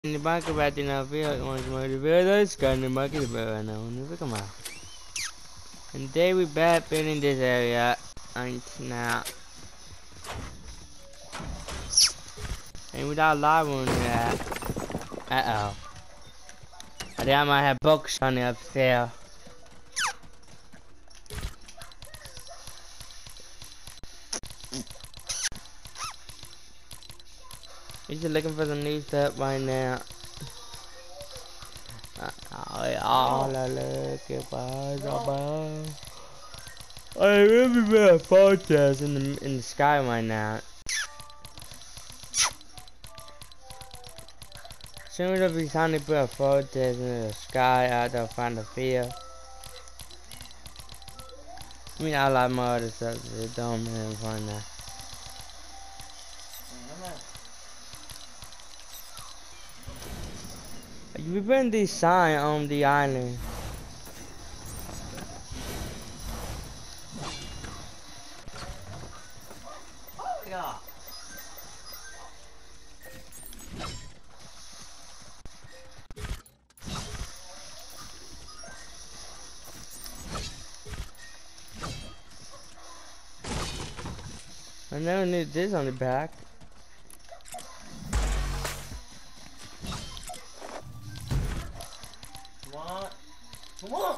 Ini bangke berarti nabi once more the videos kan bangke right now. Come on. And today we back been in this area and now and without live on that. Uh oh. I think I might have books on the upstairs. He's just looking for some new stuff right now. All I look at I remember a forecast in the sky right now. Soon as we finally put a forecast in the sky out there find the field. I mean I like my other stuff that don't have fun now. We put this sign on the island. Oh yeah. I never knew this on the back. Come on. Come on.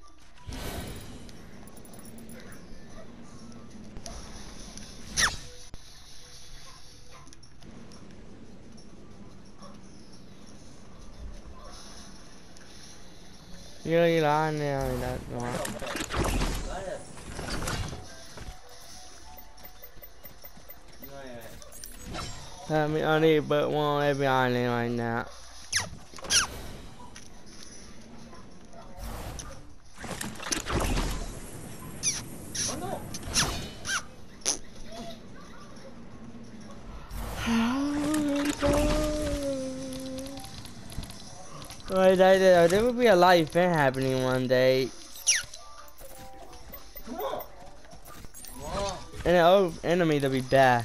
You're lying there in that one. I mean, I need but one every island right now. Oh no! Alright, there will be a live event happening one day. Come on! Come on! And the old enemy to be bad.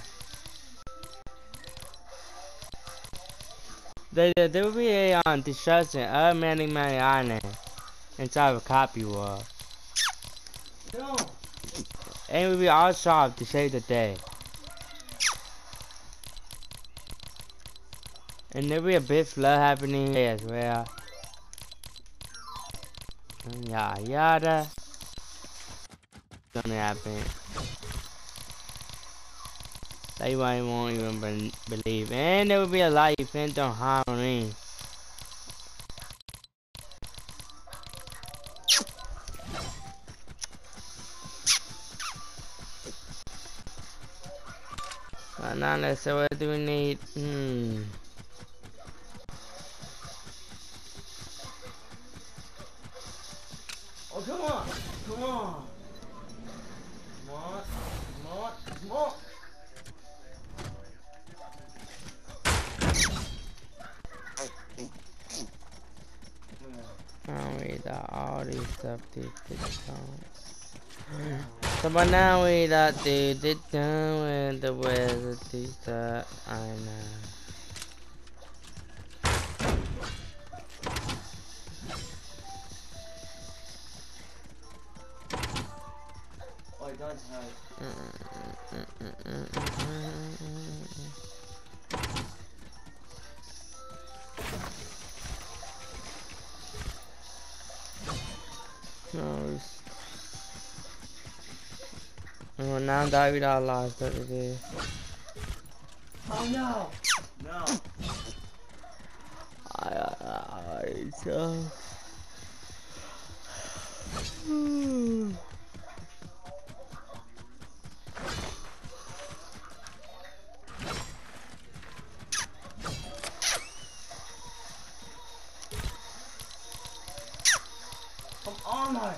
There will be a destruction of Many Island inside of a copy wall. No. And we'll be all sharp to save the day. And there will be a big flood happening here as well. And yada yada. Gonna happen. That you won't even believe. And there will be a live event on Halloween. Now let's see, what do we need? Oh, come on! Come on! Come on! Come on! Come on! Now we got all these stuff to get done. So by now we got to get done with the weather stuff. I know. Oh, it does hurt. No. Oh, now that we got lost over there. Oh no! No! Come on, man!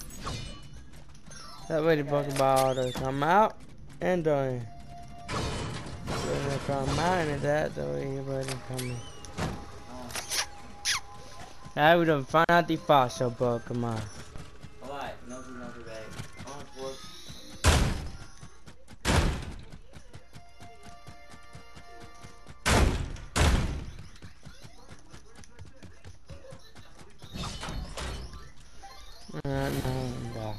That way the Pokeball to come out and done. from mine is that the way you wasn't coming. Now we done find out the fossil Pokemon. Alright, no, babe. On for No.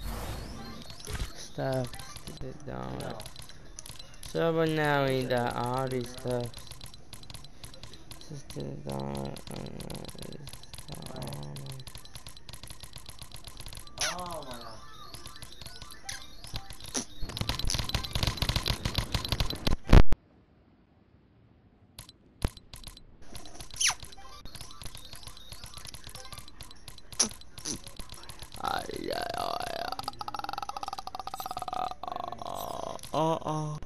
Stuff to the down. no. So but now we got all these stuff. Just to the down. Oh my god. Uh-oh.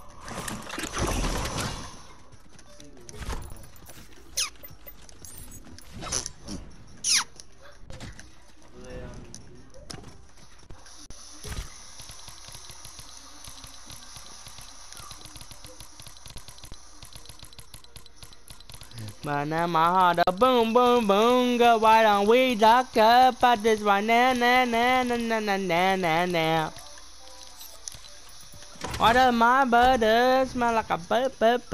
But now my heart a boom boom boom go. Why don't we talk about this right now now. Why does my butter smell like a butt?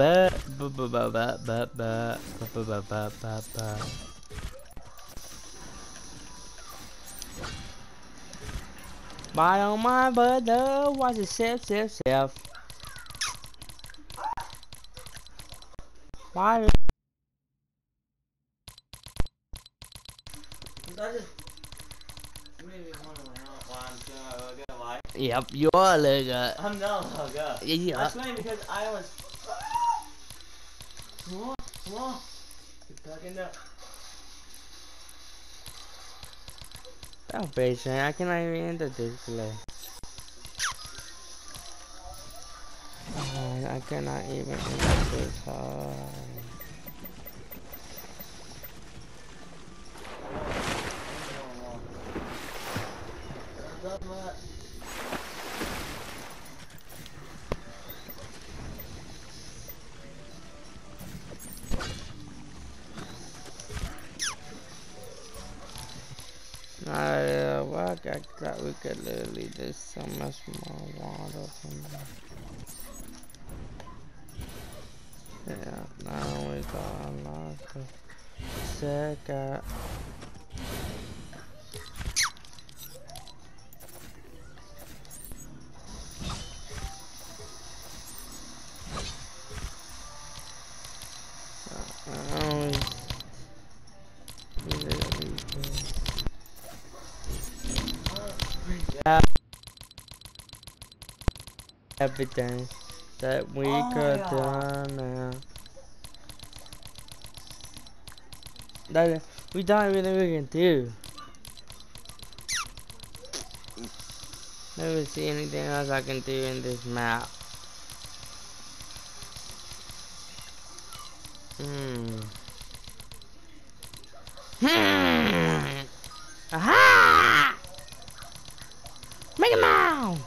Why don't my butter wash it self? Why? That just made me wonder why I'm gonna get life. Yep, you're a nigga. I'm no hugger. Yeah. That's funny because I was. Come on. Keep tucking up. I'm patient. I cannot even enter this place. I cannot even enter this hall. Well, I thought we could literally do so much more water from there. Yeah, now we got a lot of second. Everything that we could do now. That we don't even know we can do. Never see anything else I can do in this map. Aha! Mickey Mouse!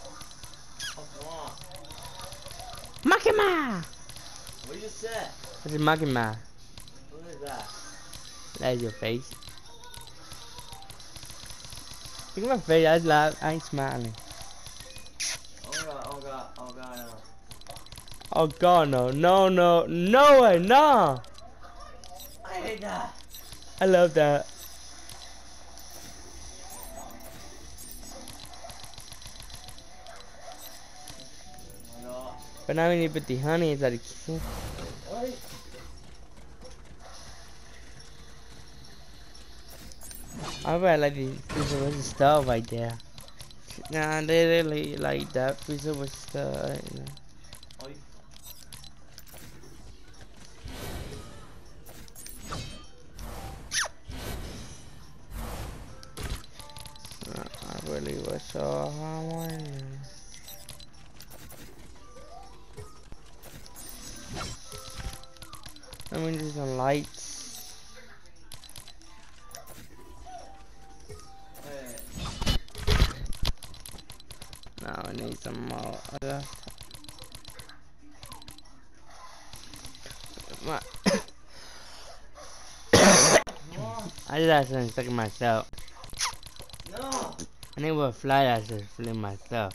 Mickey Mouse! What you said? What's a Mickey Mouse? What is that? That's your face. Look at my face, I laugh, I ain't smiling. Oh god, no. Oh god, no way, no! I hate that. I love that. Oh my god. But now we need to put the honey inside the kitchen. What? I bet like this piece of stuff right there. Nah, they really like that piece of stuff right there. I really was so hungry. I mean, there's some lights. Now I need some more. My What? I just had something stuck in myself. No. I need a fly that just flew myself.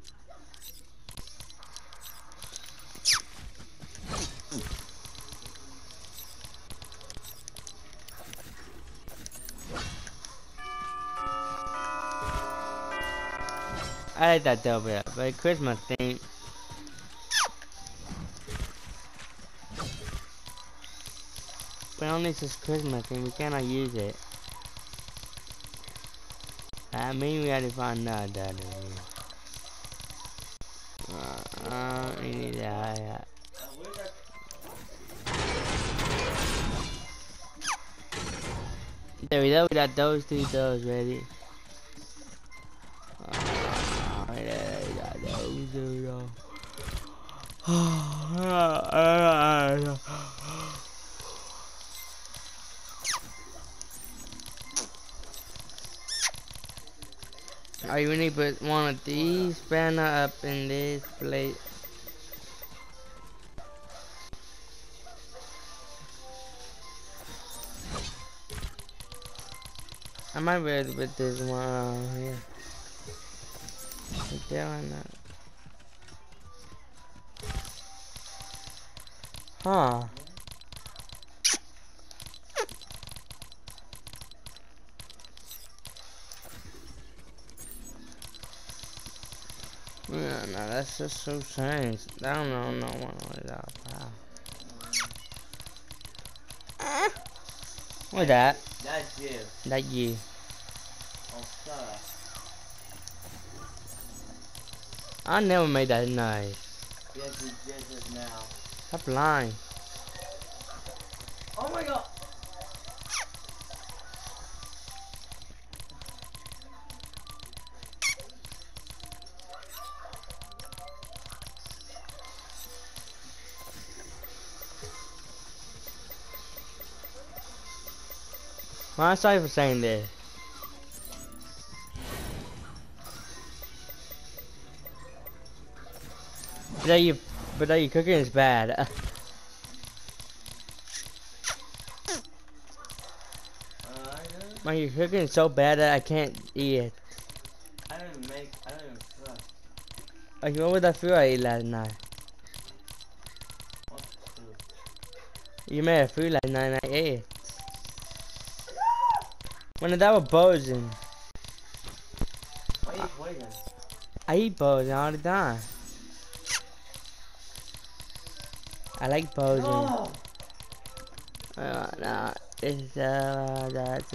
I like that though, but Christmas thing. But only just Christmas thing, we cannot use it. I mean, we had to find out that. We need that. Where's that? There we go, we got those two doors ready. We got those two doors. Alright, we need to put one of these banner up in this plate. I might be able to put this one here. Put that one up. Huh. Yeah, no, that's just so strange. I don't know no one without power. What's that? That's you. That you. Oh, sorry. I never made that noise. Yes, you did just now. Stop lying. Oh my god. Well, I'm sorry for saying this. But that you cooking is bad. Man, your cooking is so bad that I can't eat it. I didn't even cook. Like, what would I feel I ate last night? What food? You made a food last night and I ate it. When that was buzzing. Why are you poison? I eat buzzing all the time. I like buzzing. No! No, it's that's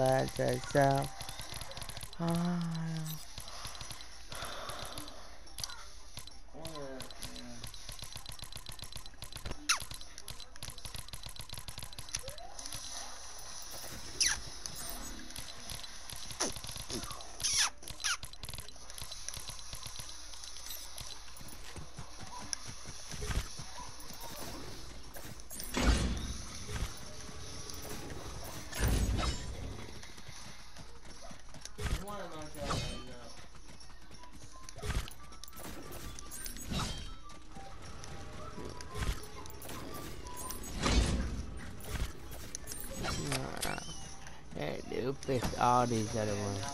yeah, dude, fix all these other ones.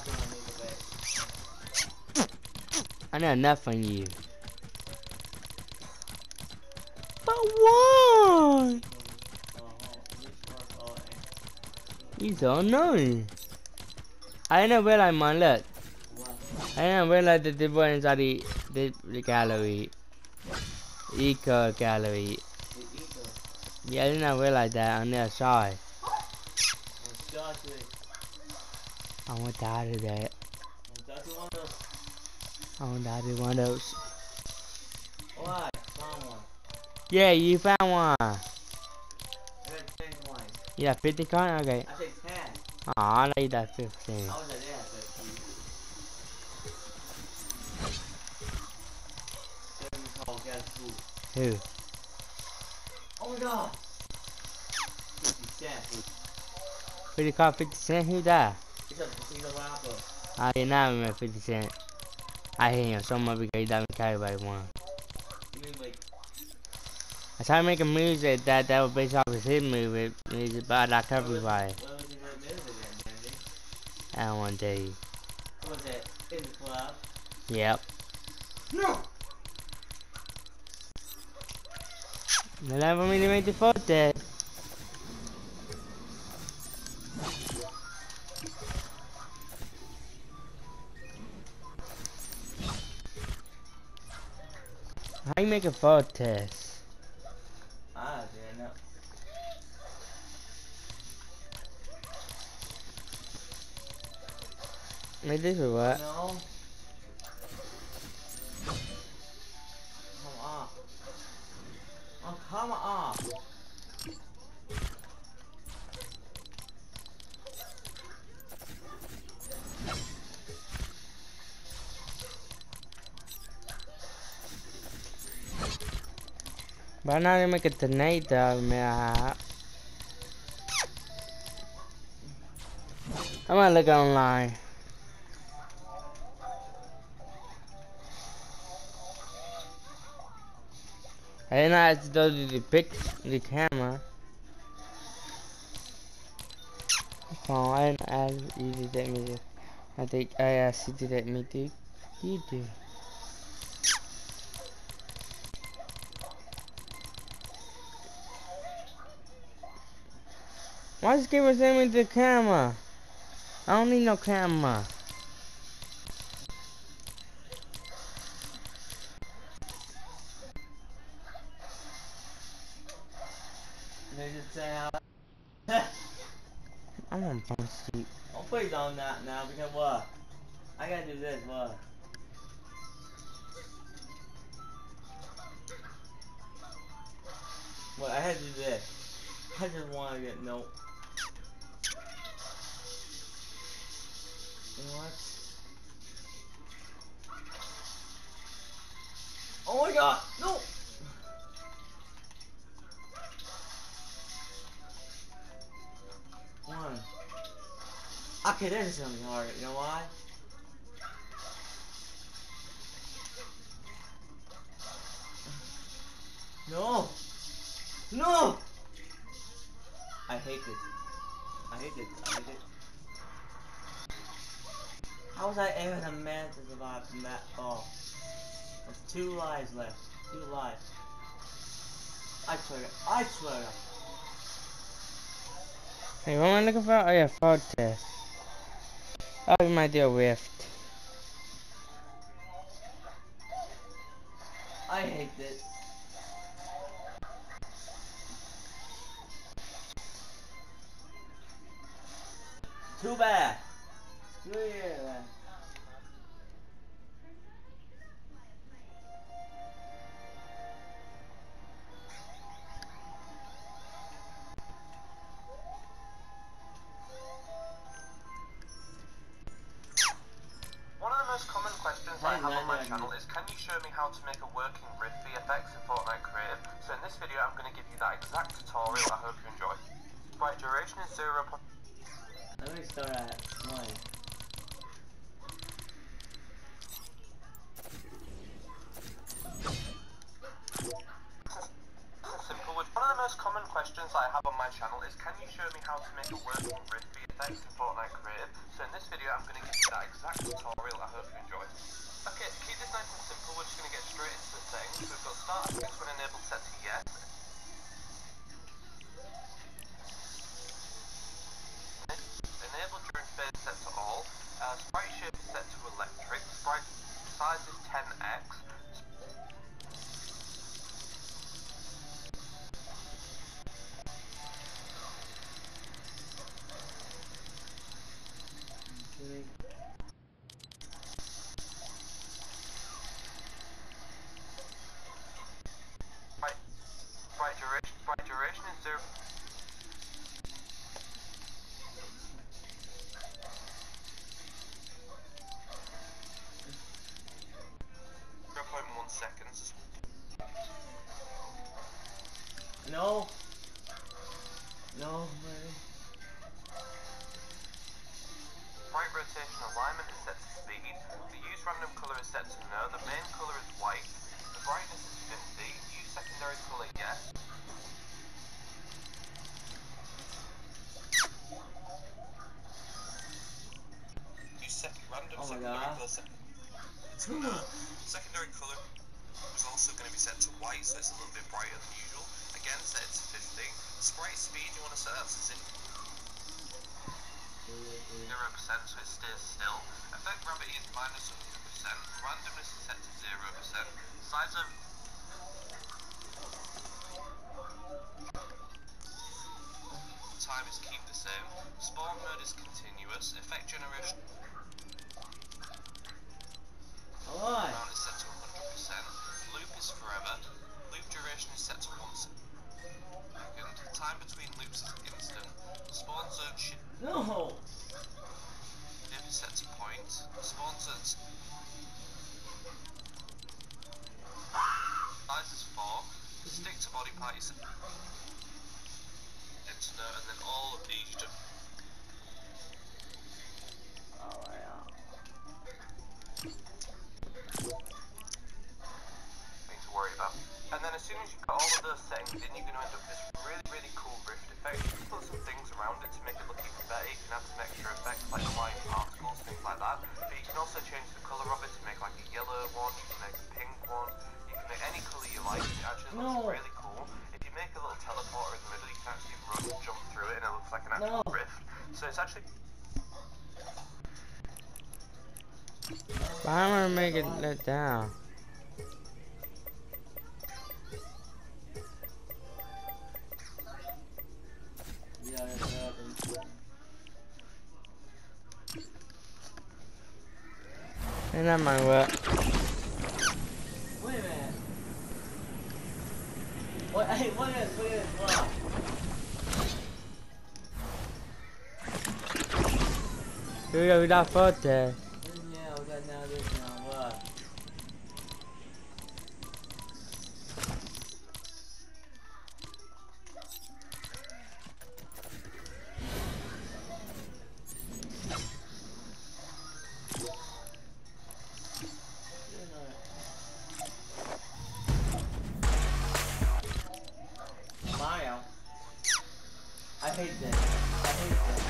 I know enough on you. But why? You so annoying. I didn't realize, man, look. I didn't realize that the one inside the gallery. Eco gallery. Yeah, I didn't realize that on the other side. I want to out of that. I want out of one of those. What? Found one. Yeah, you found one. I got 10 coins. You got 50 coins? Okay. I said 10. Aw, I know you got 15. I was like, yeah, 50. Then we call guess who? Who? Oh my god! 50 cents. 50 coins, 50 cents? Who that? It's a rapper. I did not remember 50 cents. I hate him so much because he doesn't carry by one. You mean like... I tried making music that was based off of his music, but I got copyrighted. What was your music then, Benji? I don't want to tell you. Was it in the club? Yep. No! 11 millimeter photo. How you make a photo test? I didn't know. Like this or what? No. Come on. Oh, come on. But I'm not gonna make it tonight though, man. I'm gonna look online. I didn't know I had to go to the camera. Oh, I didn't ask you to let me do. I think I asked you to let me do. You do. Why does Gamer send me the camera? I don't need no camera. They just say how. I'm on phone sleep. Oh, please don't that now because what? I gotta do this, what? What? I had to do this. I just want to get no. You know what? Oh my god! No! One. Okay, this is gonna be hard. You know why? No! No! I hate this. I hate this. I hate it. How was I even a man to survive from that fall? There's 2 lives left. 2 lives. I swear. I swear. Hey, what am I looking for? Oh yeah, photo test. Oh, you might do a rift. I hate this. Too bad. Screw you, man. One of the most common questions I have on my channel is, can you show me how to make a working grid VFX in Fortnite Creative? So in this video I'm going to give you that exact tutorial. I hope you enjoy. Right, duration is 0. Let me start at 1. Simple. One of the most common questions I have on my channel is, can you show me how to make a working grid VFX in Fortnite Creative? So in this video I'm going to give you that exact tutorial. I hope you enjoy. Okay, to keep this nice and simple, we're just going to get straight into the settings. So we've got start effects when enabled set to yes. Enable during phase set to all. Sprite shape is set to electric. Sprite size is 10x. Sprite duration is 0. 0.1 seconds. No. No, man. Sprite rotation alignment is set to speed. The use random color is set to no. The main color is white. The brightness is 50. Use secondary color yes. Secondary colour is also going to be set to white, so it's a little bit brighter than usual. Again, set it to 50. Sprite speed, you want to set that to 0%, so it stays still. Effect gravity is minus 100%. Randomness is set to 0%. Size of time is keep the same. Spawn mode is continuous. Effect generation Alright. amount is set to 100%. Loop is forever. Loop duration is set to 1 second. Time between loops is instant. Spawn zone shift No! is set to point. Spawn zone size is 4. Stick to body part is internet, and then all of these just thing to worry about. And then as soon as you've got all of those settings in, you're going to end up with this really, really cool rift effect. You can put some things around it to make it look even better. You can add some extra effects like flying particles, things like that. But you can also change the colour of it to make like a yellow one, you can make a pink one, you can make any colour you like, and it actually looks really cool. If you make a little teleporter in the middle, you can actually run, jump through it, and it looks like an actual rift. So it's actually... Why am I making that down? And that might work. Wait a minute. What? Hey, what is? What? Here we go, we got forte. Yeah, we got now this now. What? Mario. I hate this. I hate this.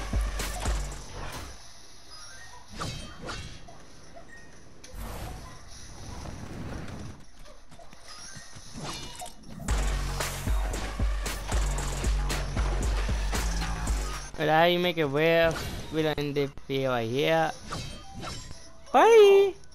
But how you make it where we don't end the video right here. Bye!